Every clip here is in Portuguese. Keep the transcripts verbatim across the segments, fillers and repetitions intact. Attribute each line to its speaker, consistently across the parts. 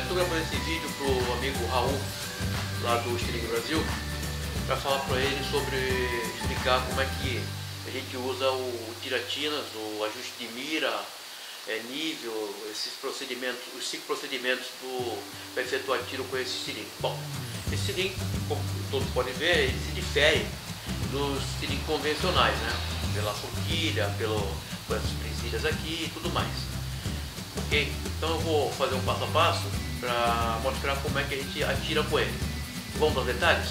Speaker 1: estou gravando esse vídeo para o amigo Raul, lá do Estilingue Brasil, para falar para ele sobre, explicar como é que a gente usa o, o tiratinas, o ajuste de mira, é, nível, esses procedimentos, os cinco procedimentos para efetuar tiro com esse estilingue. Bom, esse estilingue, como todos podem ver, ele se difere dos estilingues convencionais, né? Pela forquilha, pelo, por essas presilhas aqui e tudo mais. Ok? Então eu vou fazer um passo a passo para mostrar como é que a gente atira com ele. Vamos aos detalhes?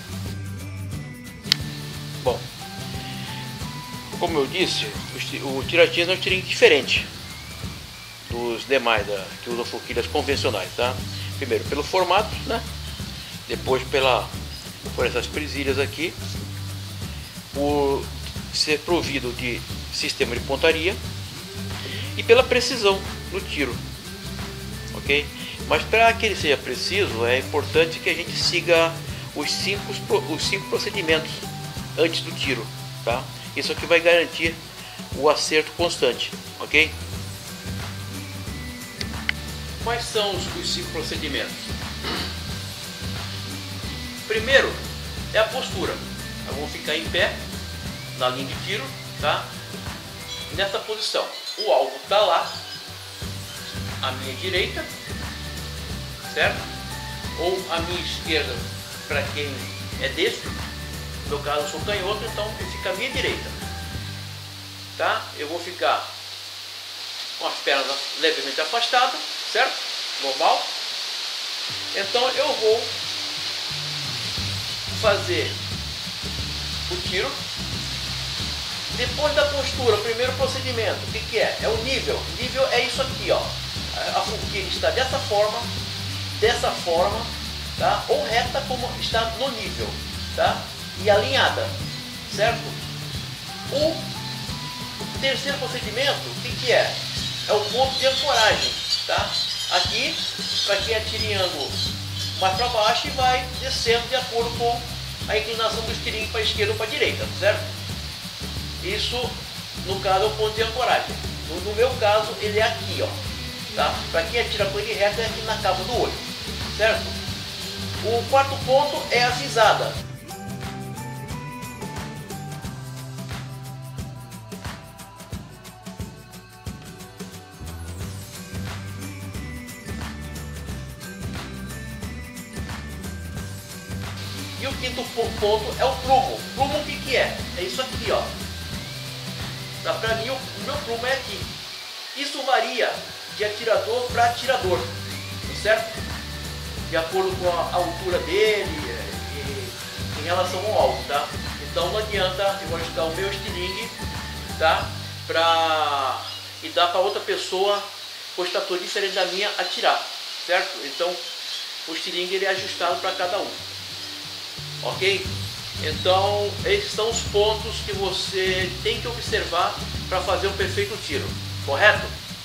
Speaker 1: Bom, como eu disse, o tiratinas é um estilingue diferente dos demais da, que usam forquilhas convencionais, tá? Primeiro pelo formato, né? Depois pela, por essas presilhas aqui, por ser provido de sistema de pontaria e pela precisão no tiro, ok? Mas para que ele seja preciso, é importante que a gente siga os cinco, os cinco procedimentos antes do tiro, tá? Isso aqui vai garantir o acerto constante, ok? Quais são os, os cinco procedimentos? Primeiro é a postura. Eu vou ficar em pé na linha de tiro, tá? Nessa posição, o alvo está lá, à minha direita, certo? Ou à minha esquerda, para quem é destro. No meu caso eu sou canhoto, então ele fica à minha direita, tá? Eu vou ficar com as pernas levemente afastadas, certo? Normal. Então eu vou fazer o tiro. Depois da postura, o primeiro procedimento, o que, que é? É o nível. O nível é isso aqui, ó. A forquilha está dessa forma, dessa forma, tá? Ou reta como está no nível, tá? E alinhada, certo? O terceiro procedimento, o que, que é? É o ponto de ancoragem, tá? Aqui, para quem é tirando mais para baixo e vai descendo de acordo com a inclinação do estilingue para a esquerda ou para a direita, certo? Isso, no caso, é o ponto de ancoragem. No, no meu caso, ele é aqui, ó, tá? Para quem atira com ele reto, é aqui na cava do olho, certo? O quarto ponto é a visada. E o quinto ponto é o prumo. Prumo o que, que é? É isso aqui, ó. Tá? Para mim, o, o meu prumo é aqui. Isso varia de atirador para atirador, certo? De acordo com a altura dele e, e, em relação ao alvo, tá? Então não adianta eu ajustar o meu estilingue, tá? Pra, e dar para outra pessoa com estatura diferente da minha atirar, certo? Então o estilingue ele é ajustado para cada um. Ok? Então esses são os pontos que você tem que observar para fazer um perfeito tiro, correto?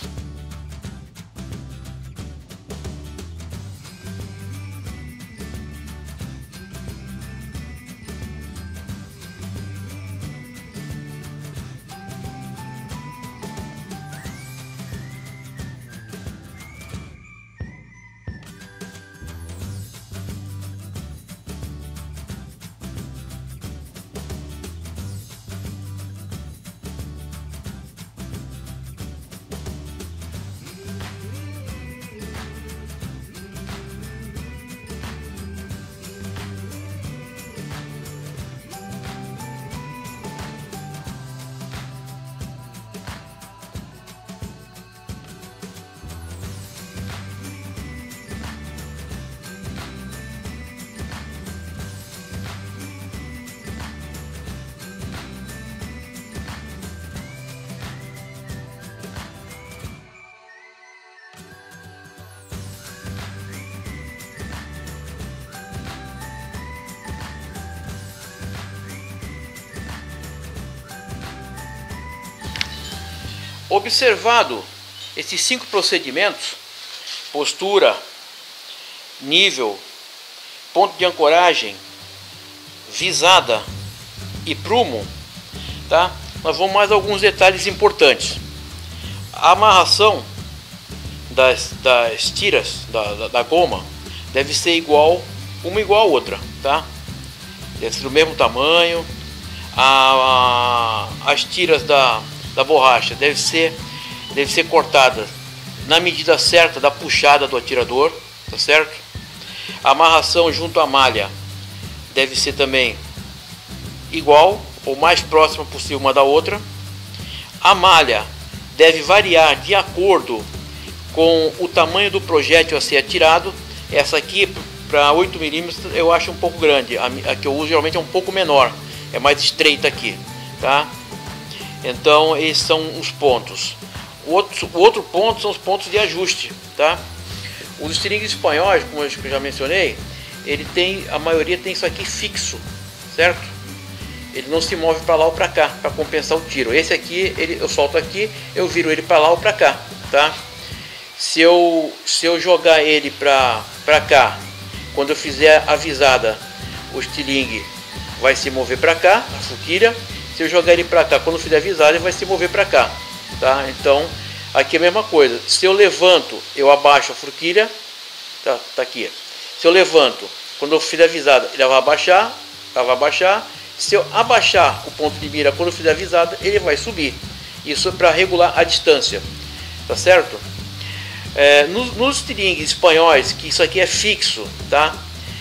Speaker 1: Observado esses cinco procedimentos, postura, nível, ponto de ancoragem, visada e prumo, tá? Nós vamos mais alguns detalhes importantes. A amarração
Speaker 2: das, das tiras da, da, da goma deve ser igual, uma igual a outra, tá? Deve ser do mesmo tamanho. A, a, as tiras da, da borracha deve ser, deve ser cortadas na medida certa da puxada do atirador, tá certo? A amarração junto à malha deve ser também igual ou mais próxima possível uma da outra. A malha deve variar de acordo com o tamanho do projétil a ser atirado. Essa aqui para oito milímetros eu acho um pouco grande, a, a que eu uso geralmente é um pouco menor, é mais estreita aqui, tá? Então esses são os pontos. O outro, o outro ponto são os pontos de ajuste, tá? Os estilingues espanhóis, como eu já mencionei, ele tem, a maioria tem isso aqui fixo, certo? Ele não se move para lá ou para cá para compensar o tiro. Esse aqui, ele, eu solto aqui, eu viro ele para lá ou para cá, tá? Se eu, se eu jogar ele para para cá, quando eu fizer a visada, o estilingue vai se mover para cá, a forquilha. Se eu jogar ele para cá, quando eu fizer a visada, ele vai se mover para cá, tá? Então, aqui é a mesma coisa. Se eu levanto, eu abaixo a forquilha, tá, tá aqui. Se eu levanto, quando eu fizer a visada, ele vai abaixar, ela vai abaixar. Se eu abaixar o ponto de mira quando eu fizer a visada, ele vai subir. Isso é para regular a distância, tá certo? É, nos, nos estilingues espanhóis, que isso aqui é fixo, tá?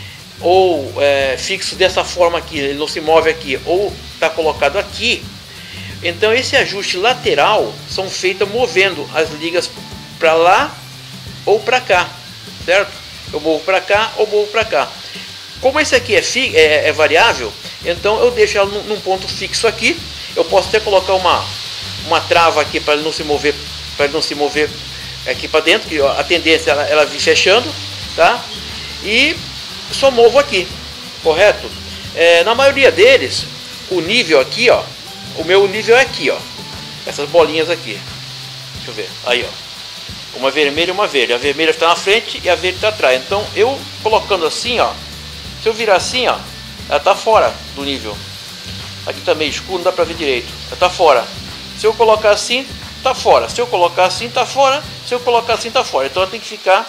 Speaker 2: Ou é, fixo dessa forma aqui, ele não se move aqui, ou está colocado aqui. Então esse ajuste lateral são feitos movendo as ligas para lá ou para cá, certo? Eu movo para cá ou movo para cá. Como esse aqui é, fi, é, é variável, então eu deixo ela num, num ponto fixo aqui. Eu posso até colocar uma, uma trava aqui para ele não se mover, para ele não se mover aqui para dentro, que a tendência é ela, ela vir fechando, tá? E só movo aqui, correto? É, na maioria deles, o nível aqui, ó, o meu nível é aqui, ó, essas bolinhas aqui. Deixa eu ver, aí, ó, uma vermelha e uma verde. A vermelha está na frente e a verde está atrás. Então, eu colocando assim, ó, se eu virar assim, ó, ela está fora do nível. Aqui está meio escuro, não dá para ver direito. Ela está fora. Se eu colocar assim, está fora. Se eu colocar assim, está fora. Se eu colocar assim, está fora. Então ela tem que ficar,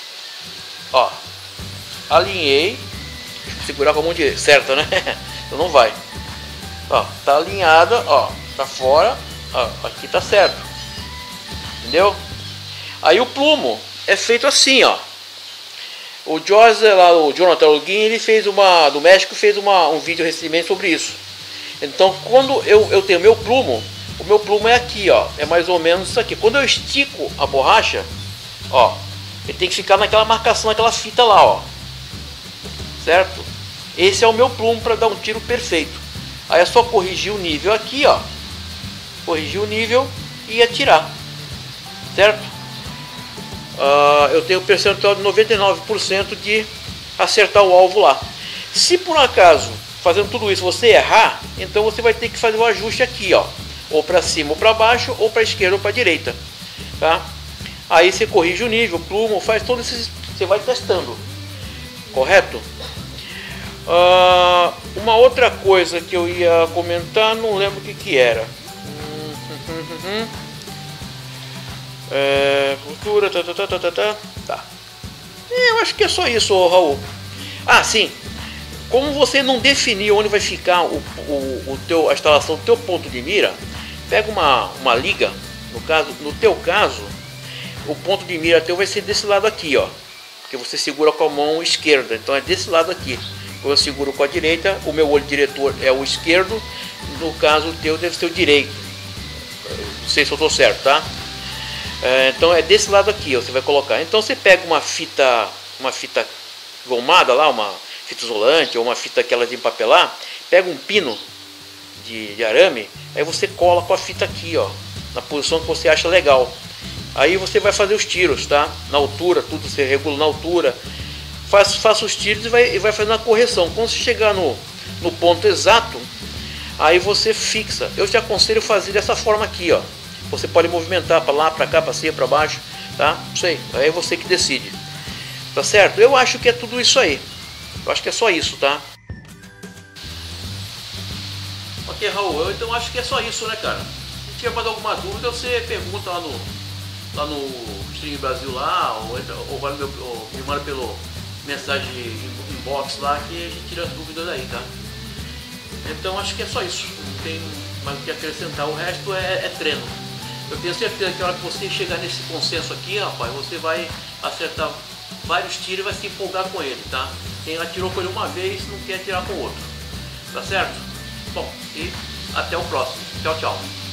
Speaker 2: ó, alinhei, segurar com a mão direita, certo, né? Então não vai. Ó, tá alinhada, ó, tá fora, ó, aqui tá certo. Entendeu? Aí o plumo é feito assim, ó. O Jorge lá, o Jonathan Holguin, ele fez uma, do México, fez uma, um vídeo recentemente sobre isso. Então quando eu, eu tenho meu plumo, o meu plumo é aqui, ó, é mais ou menos isso aqui. Quando eu estico a borracha, ó, ele tem que ficar naquela marcação, naquela fita lá, ó, certo? Esse é o meu plumo para dar um tiro perfeito. Aí é só corrigir o nível aqui, ó, corrigir o nível e atirar, certo? Uh, eu tenho um percentual de noventa e nove por cento de acertar o alvo lá. Se por acaso, fazendo tudo isso, você errar, então você vai ter que fazer o ajuste aqui, ó, ou para cima ou para baixo, ou para esquerda ou para direita, tá? Aí você corrige o nível, plumo, faz todo esse, você vai testando, correto? Uh, uma outra coisa que eu ia comentar, não lembro o que que era. Uhum. É, cultura, tá, tá, tá, tá, tá. Tá. É, eu acho que é só isso, Raul. Ah, sim. Como você não definiu onde vai ficar o, o, o teu, a instalação do teu ponto de mira, pega uma, uma liga. No caso, no teu caso, o ponto de mira teu vai ser desse lado aqui, ó. Porque você segura com a mão esquerda, então é desse lado aqui. Eu seguro com a direita, o meu olho diretor é o esquerdo, no caso o teu deve ser o direito. Não sei se eu estou certo, tá? É, então é desse lado aqui, ó, você vai colocar. Então você pega uma fita, uma fita gomada lá, uma fita isolante ou uma fita aquela de empapelar, pega um pino de, de arame, aí você cola com a fita aqui, ó, na posição que você acha legal. Aí você vai fazer os tiros, tá? Na altura, tudo você regula na altura. Faz, faça os tiros e vai, e vai fazendo a correção. Quando você chegar no, no ponto exato, aí você fixa. Eu te aconselho fazer dessa forma aqui, ó. Você pode movimentar para lá, para cá, para cima, para baixo, tá? Não sei, aí é você que decide. Tá certo? Eu acho que é tudo isso aí. Eu acho que é só isso, tá? Ok, Raul, eu então acho que é só isso, né, cara? Se tiver mais alguma dúvida, você pergunta lá no, lá no Stream Brasil lá, ou, ou, vai no meu, ou me manda pelo mensagem inbox lá que a gente tira as dúvidas aí, tá? Então acho que é só isso, não tem mais o que acrescentar, o resto é, é treino. Eu tenho certeza que a hora que você chegar nesse consenso aqui, rapaz, você vai acertar vários tiros e vai se empolgar com ele, tá? Quem atirou com ele uma vez não quer atirar com o outro, tá certo? Bom, e até o próximo. Tchau, tchau.